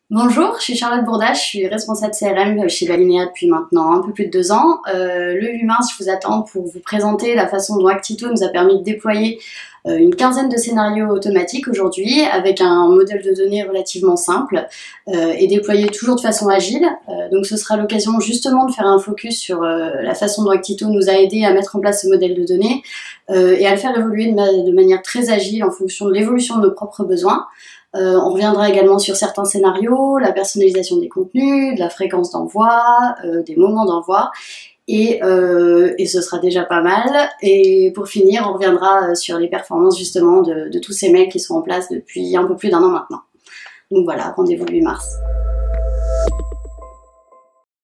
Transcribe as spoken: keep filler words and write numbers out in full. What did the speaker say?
Bonjour, je suis Charlotte Bourda, je suis responsable C R M chez Balinea depuis maintenant un peu plus de deux ans. Euh, le huit mars, je vous attends pour vous présenter la façon dont Actito nous a permis de déployer euh, une quinzaine de scénarios automatiques aujourd'hui avec un modèle de données relativement simple euh, et déployé toujours de façon agile. Euh, donc ce sera l'occasion justement de faire un focus sur euh, la façon dont Actito nous a aidé à mettre en place ce modèle de données euh, et à le faire évoluer de, ma de manière très agile en fonction de l'évolution de nos propres besoins. Euh, on reviendra également sur certains scénarios, la personnalisation des contenus, de la fréquence d'envoi, euh, des moments d'envoi, et, euh, et ce sera déjà pas mal. Et pour finir, on reviendra sur les performances justement de, de tous ces mails qui sont en place depuis un peu plus d'un an maintenant. Donc voilà, rendez-vous le huit mars.